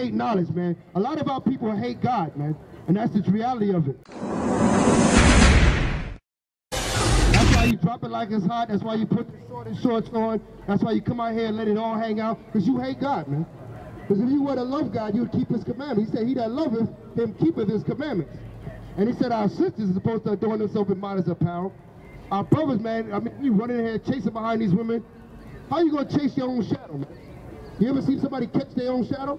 hate knowledge, man. A lot of our people hate God, man. And that's the reality of it. That's why you drop it like it's hot. That's why you put the shorts on. That's why you come out here and let it all hang out. Because you hate God, man. Because if you were to love God, you would keep his commandments. He said, he that loveth him keepeth his commandments. And he said our sisters are supposed to adorn themselves in modest apparel. Our brothers, man, I mean, you running in here chasing behind these women. How you going to chase your own shadow, man? You ever see somebody catch their own shadow?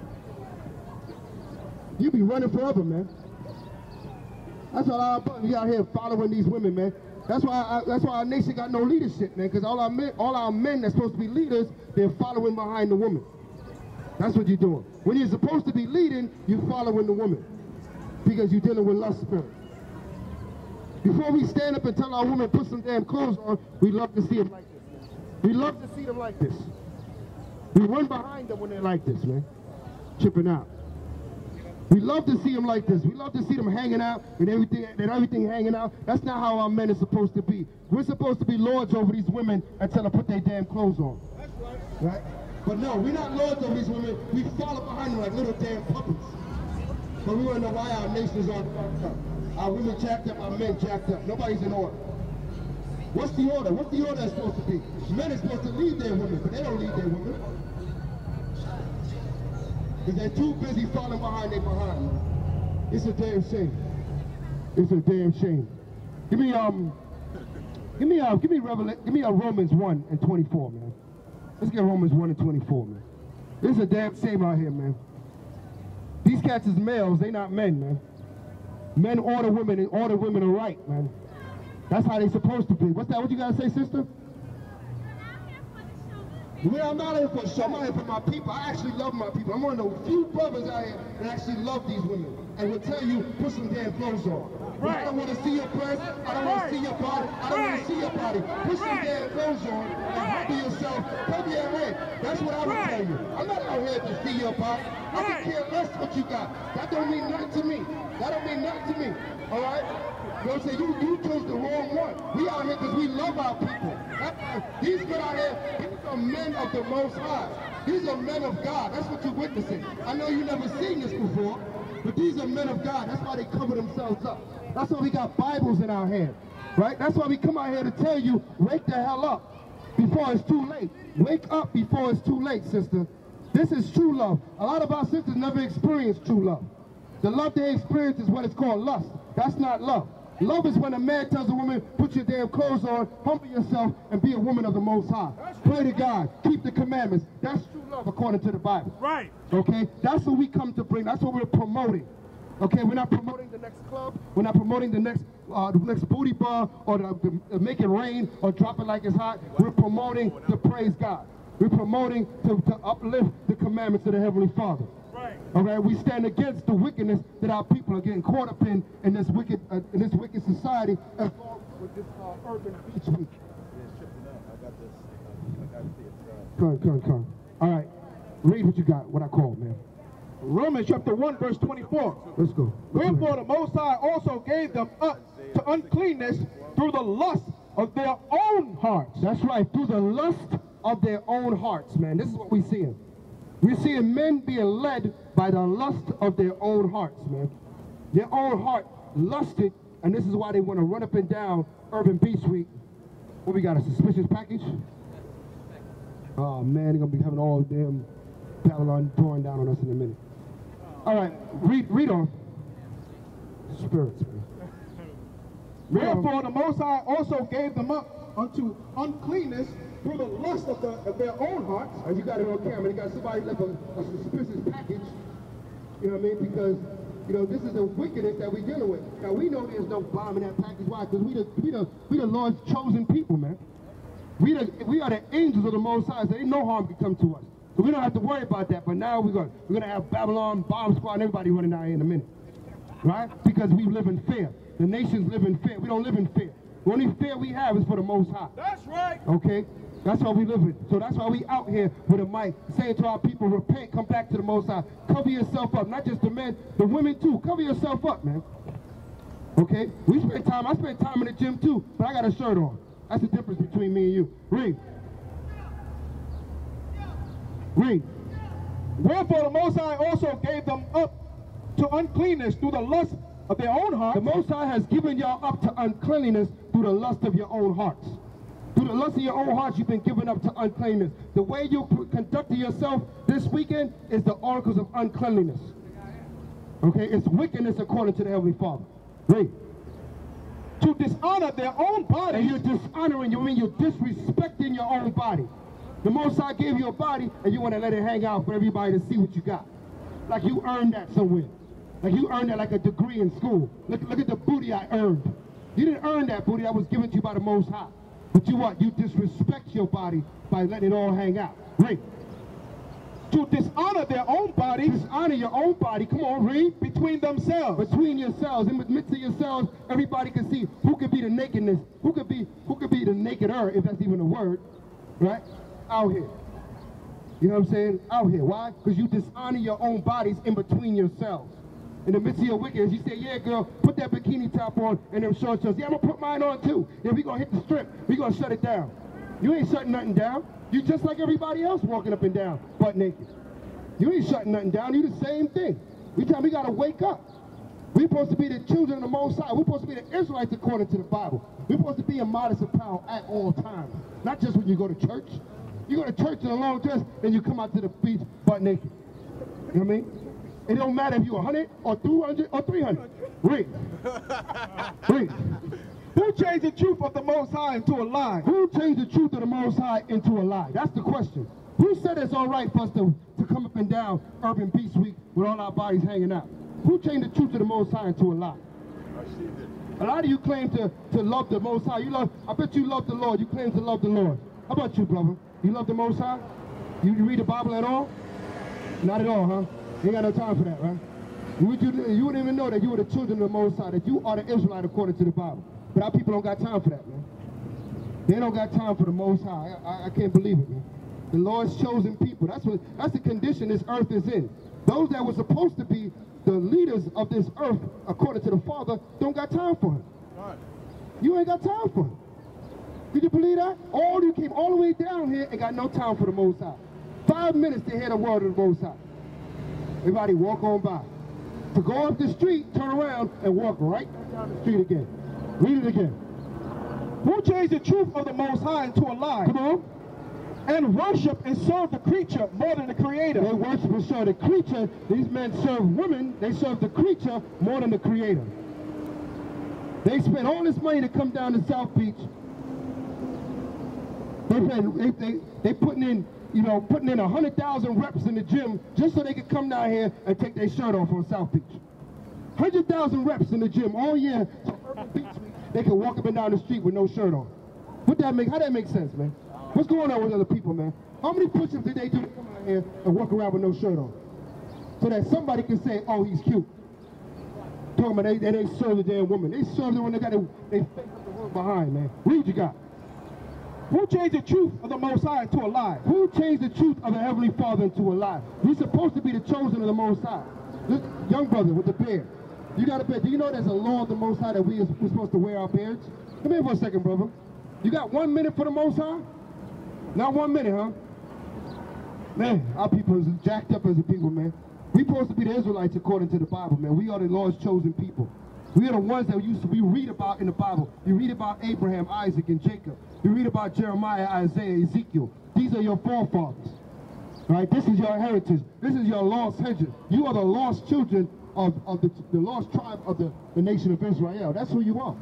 You be running forever, man. That's why our brothers out here following these women, man. That's why our nation got no leadership, man. Because all our men that's supposed to be leaders, they're following behind the woman. That's what you're doing. When you're supposed to be leading, you're following the woman. Because you're dealing with lust spirit. Before we stand up and tell our women put some damn clothes on, we love to see them like this. We love to see them like this. We run behind them when they're like this, man. Chipping out. We love to see them like this. We love to see them hanging out and everything hanging out. That's not how our men are supposed to be. We're supposed to be lords over these women and tell them to put their damn clothes on. That's right. Right? But no, we're not lords over these women. We follow behind them like little damn puppets. But we want to know why our nations are fucked up. Our women jacked up, our men jacked up. Nobody's in order. What's the order? What's the order supposed to be? Men are supposed to lead their women, but they don't lead their women. Because they're too busy falling behind their behind. It's a damn shame. It's a damn shame. Give me Romans 1 and 24, man. Let's get Romans 1 and 24, man. This is a damn shame out here, man. These cats is males, they not men, man. Men order women and order women are right, man. That's how they supposed to be. What's that? What you gotta say, sister? Well, I'm not here for a show. I'm not here for my people. I actually love my people. I'm one of the few brothers out here that actually love these women and will tell you, put some damn clothes on. Right. I don't want to see your breast. I don't want to see your body. I don't want to see your body. Put some damn clothes on and cover yourself. Cover your head. That's what I would tell you. I'm not out here to see your body. I can care less what you got. That don't mean nothing to me. That don't mean nothing to me. All right? You know what I'm saying? You chose the wrong one. We out here because we love our people. These men out here, these are men of the Most High. These are men of God. That's what you're witnessing. I know you've never seen this before, but these are men of God. That's why they cover themselves up. That's why we got Bibles in our hand, right? That's why we come out here to tell you, wake the hell up before it's too late. Wake up before it's too late, sister. This is true love. A lot of our sisters never experienced true love. The love they experience is what is called lust. That's not love. Love is when a man tells a woman, put your damn clothes on, humble yourself, and be a woman of the Most High. Pray to God. Keep the commandments. That's true love according to the Bible. Right. Okay? That's what we come to bring. That's what we're promoting. Okay? We're not promoting the next club. We're not promoting the next booty bar or the make it rain or drop it like it's hot. We're promoting to praise God. We're promoting to uplift the commandments of the Heavenly Father. Right. Okay, we stand against the wickedness that our people are getting caught up in this wicked society, as well with this urban beach week. Come. All right, read what you got. What I call, man. Romans chapter 1, verse 24. Let's go. Wherefore the Most High also gave them up to uncleanness through the lust of their own hearts. That's right, through the lust of their own hearts, man. This is what we're seeing. We're seeing men being led by the lust of their own hearts, man. Their own heart lusted, and this is why they want to run up and down Urban Beach Week. What we got, a suspicious package? Oh man, they're gonna be having all damn Babylon pouring down on us in a minute. All right, read on. Spirits, man. Wherefore the Most High also gave them up unto uncleanness through the lust of their own hearts. And you got it on camera. You got somebody left a suspicious package. You know what I mean? Because, you know, this is the wickedness that we're dealing with. Now, we know there's no bomb in that package. Why? Because we the Lord's chosen people, man. We are the angels of the Most High, so ain't no harm can come to us. So we don't have to worry about that. But now we're gonna have Babylon, bomb squad, and everybody running out here in a minute. Right? Because we live in fear. The nations live in fear. We don't live in fear. The only fear we have is for the Most High. That's right. Okay? That's why we live in. So that's why we out here with a mic saying to our people, repent, come back to the Most High. Cover yourself up. Not just the men, the women too. Cover yourself up, man. Okay? I spend time in the gym too, but I got a shirt on. That's the difference between me and you. Read. Wherefore the Most High also gave them up to uncleanness through the lust of their own hearts. The Most High has given y'all up to uncleanliness through the lust of your own hearts. Through the lust of your own hearts, you've been given up to uncleanness. The way you conducted yourself this weekend is the oracles of uncleanliness. Okay, it's wickedness according to the Heavenly Father. Read. To dishonor their own bodies. And you're dishonoring, you're disrespecting your own body. The Most High gave you a body, and you want to let it hang out for everybody to see what you got. Like you earned that somewhere. Like you earned that like a degree in school. Look at the booty I earned. You didn't earn that booty. That was given to you by the Most High. But you what? You disrespect your body by letting it all hang out. Read. To dishonor their own bodies. Dishonor your own body. Come on, read. Between themselves. Between yourselves. In the midst of yourselves, everybody can see who could be the nakedness. Who could be the nakeder, if that's even a word. Right? Out here. You know what I'm saying? Out here. Why? Because you dishonor your own bodies in between yourselves. In the midst of your wickedness, you say, yeah, girl, put that bikini top on and them short shorts. Yeah, I'm going to put mine on too. Yeah, we going to hit the strip. We going to shut it down. You ain't shutting nothing down. You just like everybody else walking up and down, butt naked. You ain't shutting nothing down. You the same thing. We got to wake up. We're supposed to be the children of the Most High. We're supposed to be the Israelites according to the Bible. We're supposed to be in modest apparel at all times. Not just when you go to church. You go to church in a long dress, then you come out to the beach butt naked. You know what I mean? It don't matter if you're 100 or 200 or 300. Read. Read. Who changed the truth of the Most High into a lie? Who changed the truth of the Most High into a lie? That's the question. Who said it's all right for us to come up and down Urban Beach Week with all our bodies hanging out? Who changed the truth of the Most High into a lie? A lot of you claim to love the Most High. I bet you love the Lord. You claim to love the Lord. How about you, brother? You love the Most High? You read the Bible at all? Not at all, huh? You ain't got no time for that, right? You wouldn't even know that you were the children of the Most High, that you are the Israelite according to the Bible. But our people don't got time for that, man. They don't got time for the Most High. I can't believe it, man. The Lord's chosen people. That's the condition this earth is in. Those that were supposed to be the leaders of this earth, according to the Father, don't got time for him. Right. You ain't got time for him. Did you believe that? You came all the way down here and got no time for the Most High. 5 minutes to hear the word of the Most High. Everybody walk on by. To go up the street, turn around, and walk right down the street again. Read it again. Who changed the truth of the Most High into a lie? Come on. And worship and serve the creature more than the Creator. They worship and serve the creature. These men serve women. They serve the creature more than the Creator. They spent all this money to come down to South Beach. They putting in, putting in 100,000 reps in the gym just so they could come down here and take their shirt off on South Beach. 100,000 reps in the gym all year. So Urban Beach Week, they can walk up and down the street with no shirt on. How that make sense, man? What's going on with other people, man? How many push-ups did they do to come out here and walk around with no shirt on? So that somebody can say, oh, he's cute. Talking about they serve the damn woman. They serve the one that got they fake up the word behind, man. Read you got. Who changed the truth of the Most High into a lie? Who changed the truth of the Heavenly Father into a lie? We're supposed to be the chosen of the Most High. This young brother with the beard. You got a beard. Do you know there's a law of the Most High that we're supposed to wear our beards? Come here for a second, brother. You got 1 minute for the Most High? Not 1 minute, huh? Man, our people is jacked up as a people, man. We're supposed to be the Israelites according to the Bible, man. We are the Lord's chosen people. We are the ones that we read about in the Bible. You read about Abraham, Isaac, and Jacob. You read about Jeremiah, Isaiah, Ezekiel. These are your forefathers. Right? This is your heritage. This is your lost heritage. You are the lost children of the lost tribe of the nation of Israel. That's who you are.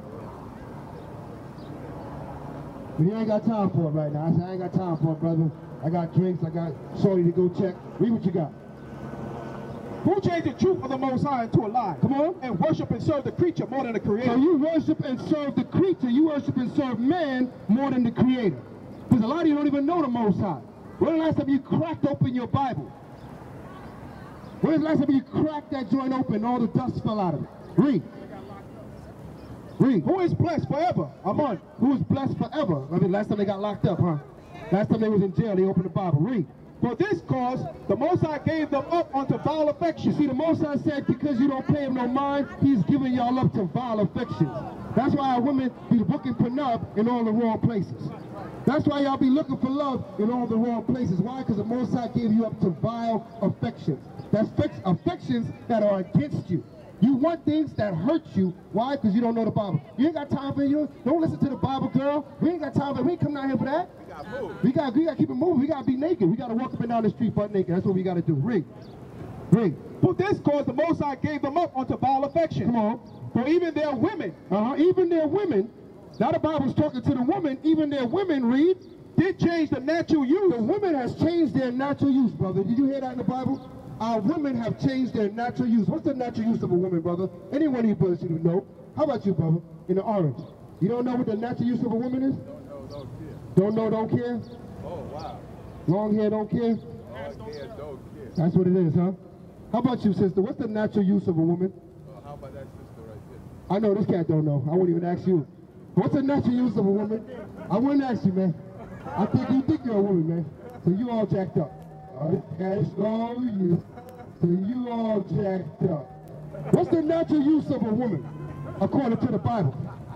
But you ain't got time for it right now. I said, I ain't got time for it, brother. I got drinks. I got shorty to go check. Read what you got. Who changed the truth of the Most High into a lie? Come on. And worship and serve the creature more than the Creator. So you worship and serve the creature. You worship and serve man more than the Creator. Because a lot of you don't even know the Most High. When was the last time you cracked open your Bible? When was the last time you cracked that joint open and all the dust fell out of it? Read. Read. Who is blessed forever? Amon. Who is blessed forever? I mean, last time they got locked up, huh? Last time they was in jail, they opened the Bible. Read. For this cause, the Most High gave them up unto vile affections. See, the Most High said, because you don't pay him no mind, he's giving y'all up to vile affections. That's why our women be booking Panub in all the wrong places. That's why y'all be looking for love in all the wrong places. Why? Because the Most High gave you up to vile affections. That's affections that are against you. You want things that hurt you. Why? Because you don't know the Bible. You ain't got time for you. Don't listen to the Bible, girl. We ain't got time for it. We ain't coming out here for that. We got to keep it moving. We got to be naked. We got to walk up and down the street butt naked. That's what we got to do. Read. For this cause the Most High gave them up unto vile affection. Come on. For even their women. Even their women. Now the Bible's talking to the women. Even their women, read. Did change the natural use. The women has changed their natural use, brother. Did you hear that in the Bible? Our women have changed their natural use. What's the natural use of a woman, brother? Any one of you brothers should know. How about you, brother? In the orange. You don't know what the natural use of a woman is? Don't know, don't care. Oh, wow. Long hair, don't care? Long hair, don't care. That's what it is, huh? How about you, sister? What's the natural use of a woman? How about that sister right there? I know this cat don't know. I wouldn't even ask you. What's the natural use of a woman? I wouldn't ask you, man. I think you think you're a woman, man. So you all jacked up. That's all you. So you all jacked up. What's the natural use of a woman, according to the Bible?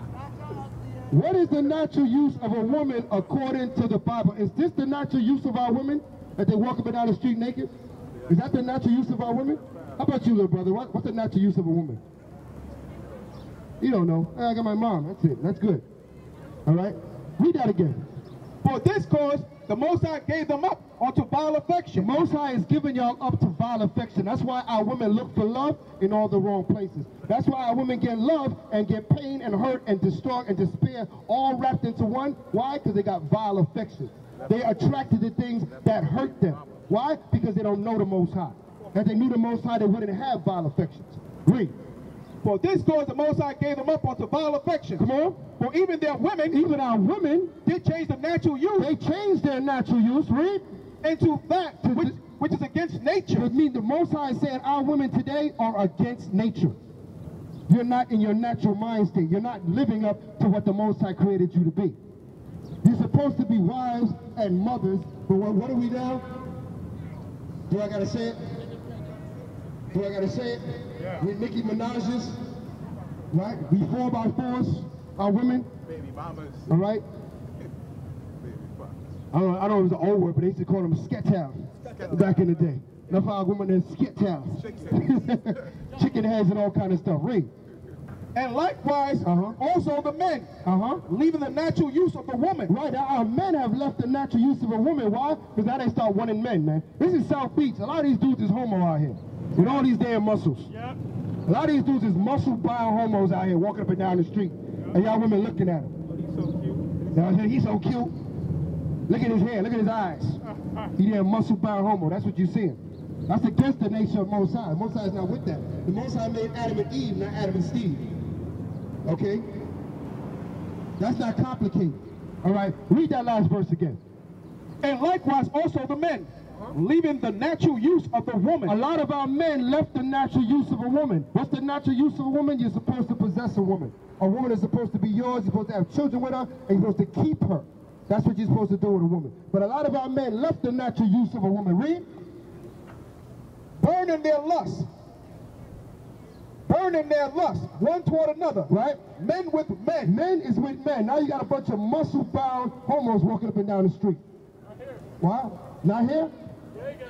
What is the natural use of a woman according to the Bible? Is this the natural use of our women? That they walk up and down the street naked? Is that the natural use of our women? How about you, little brother? What's the natural use of a woman? You don't know. I got my mom. That's it. That's good. All right? Read that again. For this cause the Most High gave them up unto vile affection. The Most High is giving y'all up to vile affection. That's why our women look for love in all the wrong places. That's why our women get love and get pain and hurt and destroy and despair all wrapped into one. Why? Because they got vile affections. They're attracted to things that hurt them. Why? Because they don't know the Most High. If they knew the Most High, they wouldn't have vile affections. Read. For this cause the Most High gave them up unto vile affection. Come on. For even their women, even our women, did change the natural use. They changed their natural use, read, into that which is against nature. Which means the Most High is saying our women today are against nature. You're not in your natural mind state. You're not living up to what the Most High created you to be. You're supposed to be wives and mothers, but what are we now? Do I gotta say it? Do I gotta say it? Yeah. With Nicki Minaj's, right? We 4x4s, our women. Baby mamas. All right? Baby mamas. I don't know if it was an old word, but they used to call them skettowns back in the day. Enough of our women in skettowns. Chicken heads and all kind of stuff. Read. And likewise, also the men, leaving the natural use of the woman. Right, now our men have left the natural use of a woman. Why? Because now they start wanting men, man. This is South Beach. A lot of these dudes is homo out here. With all these damn muscles. Yep. A lot of these dudes is muscle-bound homos out here walking up and down the street. Yep. And y'all women looking at him. He's so cute. Now, he's so cute. Look at his hair. Look at his eyes. He damn muscle-bound homo. That's what you're seeing. That's against the nature of Most High. Most High is not with that. The Most High made Adam and Eve, not Adam and Steve. Okay? That's not complicated. All right? Read that last verse again. And likewise also the men, leaving the natural use of the woman. A lot of our men left the natural use of a woman. What's the natural use of a woman? You're supposed to possess a woman. A woman is supposed to be yours. You're supposed to have children with her, and you're supposed to keep her. That's what you're supposed to do with a woman. But a lot of our men left the natural use of a woman. Read. Burning their lust. Burning their lust, one toward another. Right? Men with men. Men is with men. Now you got a bunch of muscle-bound homos walking up and down the street. Not here. Wow. Not here? There you go.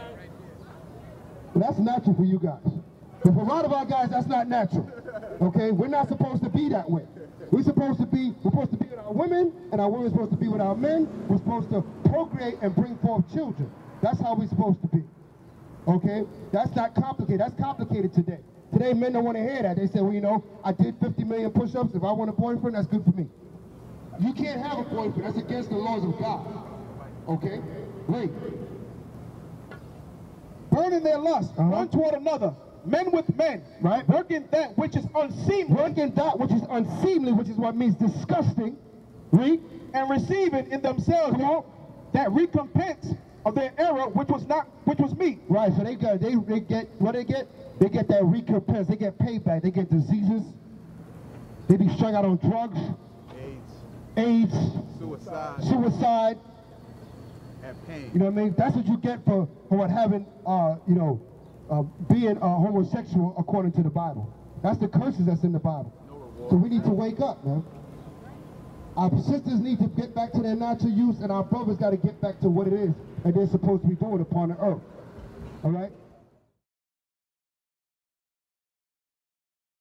Well, that's natural for you guys. But for a lot of our guys, that's not natural. Okay? We're not supposed to be that way. We're supposed to be with our women, and our women are supposed to be with our men. We're supposed to procreate and bring forth children. That's how we're supposed to be. Okay? That's not complicated. That's complicated today. Today, men don't want to hear that. They say, well, you know, I did 50 million push-ups. If I want a boyfriend, that's good for me. You can't have a boyfriend. That's against the laws of God. Okay? Wait. Burning their lust, one toward another. Men with men. Right? Working that which is unseemly. Working that which is unseemly, which is what means disgusting. Read. And receiving in themselves that recompense of their error, which was meat. Right, so they get what they get? They get that recompense, they get payback, they get diseases, they be strung out on drugs, AIDS, suicide, and pain. You know what I mean? That's what you get for what having, being homosexual according to the Bible. That's the curses that's in the Bible. So we need to wake up, man. Our sisters need to get back to their natural use, and our brothers got to get back to what it is that they're supposed to be doing upon the earth. All right?